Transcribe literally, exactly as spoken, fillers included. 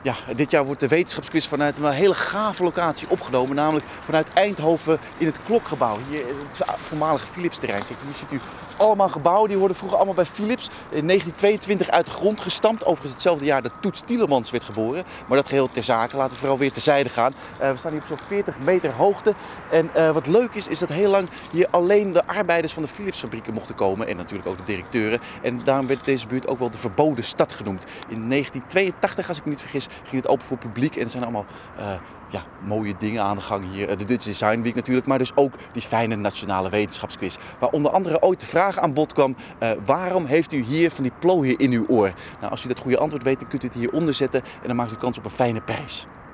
Ja, dit jaar wordt de wetenschapsquiz vanuit een hele gave locatie opgenomen. Namelijk vanuit Eindhoven in het Klokgebouw. Hier het voormalige Philips-terrein. Kijk, hier ziet u allemaal gebouwen. Die worden vroeger allemaal bij Philips in negentien tweeëntwintig uit de grond gestampt. Overigens hetzelfde jaar dat Toets Tielemans werd geboren. Maar dat geheel ter zake. Laten we vooral weer terzijde gaan. Uh, we staan hier op zo'n veertig meter hoogte. En uh, wat leuk is, is dat heel lang hier alleen de arbeiders van de Philips-fabrieken mochten komen. En natuurlijk ook de directeuren. En daarom werd deze buurt ook wel de verboden stad genoemd. In negentien tweeëntachtig, als ik me niet vergis, ging het open voor publiek. En er zijn allemaal uh, ja, mooie dingen aan de gang hier. De Dutch Design Week natuurlijk, maar dus ook die fijne nationale wetenschapsquiz. Waar onder andere ooit de vraag aan bod kwam, uh, waarom heeft u hier van die plooien in uw oor? Nou, als u dat goede antwoord weet, dan kunt u het hieronder zetten en dan maakt u kans op een fijne prijs.